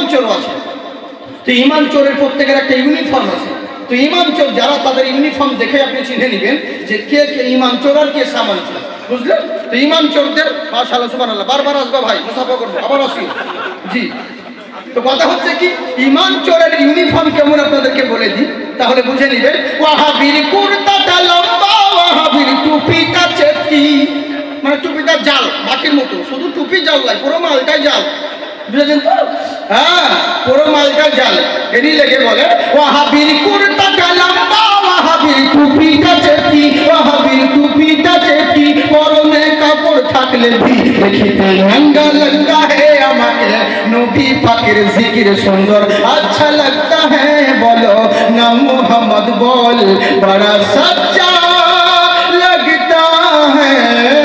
ইমাম চোরও আছে। তো ইমাম চোরের প্রত্যেকের একটা ইউনিফর্ম আছে। তো ইমাম চোর যারা, তাদের ইউনিফর্ম দেখে আপনি চিনে নেবেন যে কে কে ইমাম চোর আর কে সামান চোর, বুঝলেন? তো ইমাম চোরদের মাশাআল্লাহ সুবহানাল্লাহ, বারবার আসবা ভাই, মুসাফা করবো, আবার আসি। জি, তো কথা হচ্ছে কি, ইমাম চোরের ইউনিফর্ম কেমন আপনাদেরকে বলে দিই, তাহলে বুঝে নিবেন। ওয়াহাবির কুর্তাটা লম্বা, ওয়াহাবির টুপিটা চেপটি, মানে টুপিটা জাল, বাকির মতো, শুধু টুপি জাল নাই, পুরো মালটাই জাল, বুঝেছেন তো? হ্যাঁ, পুরো মালটা জাল। এরই লেগে বলে ওয়াহাবির কুর্তাটা লম্বা, ওয়াহাবির টুপিটা চেপটি, ওয়াহাবির টুপিটা চেপটি, পরনে কাপড় থাকলে ভি দেখিতে রঙ্গা লগতা হে, আমাকে নবী পাকের জিকির সুন্দর আচ্ছা লগতা হে, বলো না মুহাম্মদ বল বড়া সচ্চা লগতা হে।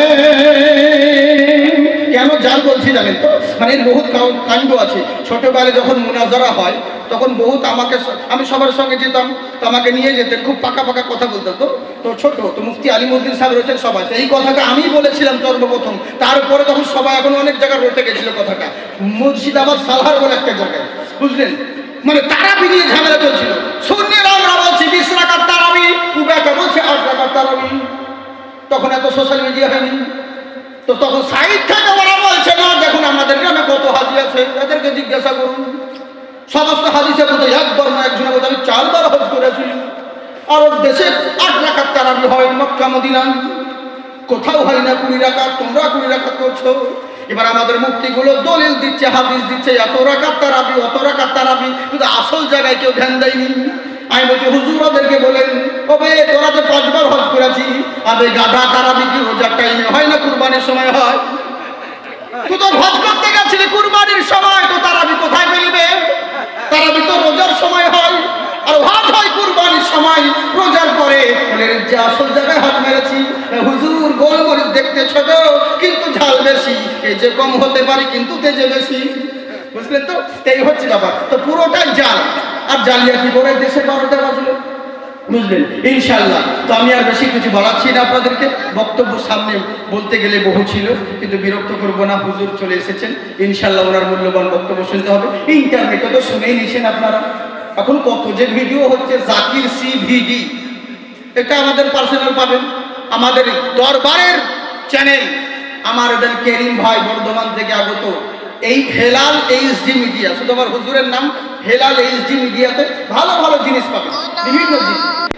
কেন জাল বলছি জানেন তো? মানে এর বহুত কাণ্ড আছে। ছোটবেলায় যখন মুনাজারা হয় তখন বহুত আমি সবার সঙ্গে যেতাম, তো আমাকে নিয়ে যেতেন, খুব পাকা পাকা কথা বলতেন। তো ছোট তো মুফতি আলিমউদ্দিন সাহেব রয়েছেন সবাই, এই কথাটা আমি বলেছিলাম সর্বপ্রথম। তারপরে তখন সবাই এখন অনেক জায়গায় রয়ে গেছিল কথাটা, মুর্শিদাবাদ সালহার বলে একটা জায়গায়, বুঝলেন? মানে তারাবি নিয়ে ঝামেলা চলছিল। সুন্নিরা আমরা বলছি 20 রাকাত তারাবি, কুবাটা বলছে 8 রাকাত তারাবি। তখন এত সোশ্যাল মিডিয়া হয়নি, তো তখন সাইড থেকে ওরা বলছে না দেখুন আমাদের গ্রামে কত হাজি আছে, এদেরকে জিজ্ঞাসা করুন। সমস্ত হাদিসের মধ্যে একবার না একজনের মধ্যে আমি 4 বার হজ করেছি। আরব দেশে 8 রাকাত তারাবি হয়, মক্কা মদিনা কোথাও হয় না 20 রাকাত, তোমরা 20 রাকাত করছো। এবার আমাদের মুফতিগুলো দলিল দিচ্ছে, হাদিস দিচ্ছে, এত রাকাত তারাবি, অত রাকাত তারাবি, কিন্তু আসল জায়গায় কেউ ধ্যান দেয়নি। আমি বলছি হুজুর ওদেরকে বলেন, ওবে তোরা তো 5 বার হজ করেছি, আবে গাধা, তারাবি কি রোজার টাইমে হয় না কুরবানির সময় হয়? তুই তো হজ করতে গেছিলি কুরবানির সময়, তো তারাবি কোথায় পেলিবে? তারাবি তো রোজার সময় হয়, আর হজ হয় কুরবানির সময়, রোজার পরে। বলে যে আসল জায়গায় হজ মেরেছি। হুজুর গোলমরিচ দেখতে ছোট কিন্তু ঝাল বেশি, এই যে কম হতে পারে কিন্তু তেজে বেশি, বুঝলেন তো? এই হচ্ছে ব্যাপার। তো পুরোটাই জাল, আর জালিয়াতি করে দেশে 12টা বাজলো, বুঝলেন? ইনশাআল্লাহ। তো আমি আর বেশি কিছু বলাচ্ছি না আপনাদেরকে, বক্তব্য সামনে বলতে গেলে বহু ছিল, কিন্তু বিরক্ত করবো না। হুজুর চলে এসেছেন, ইনশাআল্লাহ ওনার মূল্যবান বক্তব্য শুনতে হবে। ইন্টারনেটে তো শুনেই নিয়েছেন আপনারা, এখন কত যে ভিডিও হচ্ছে, জাকির সিভিডি, এটা আমাদের পার্সোনাল পাবেন, আমাদের দরবারের চ্যানেল, আমার এদের কেরিম ভাই বর্ধমান থেকে আগত, এই হেলাল এইচডি মিডিয়া, শুধু আমার হুজুরের নাম হেলাল এইচডি মিডিয়াতে ভালো ভালো জিনিস পাবেন, বিভিন্ন জিনিস।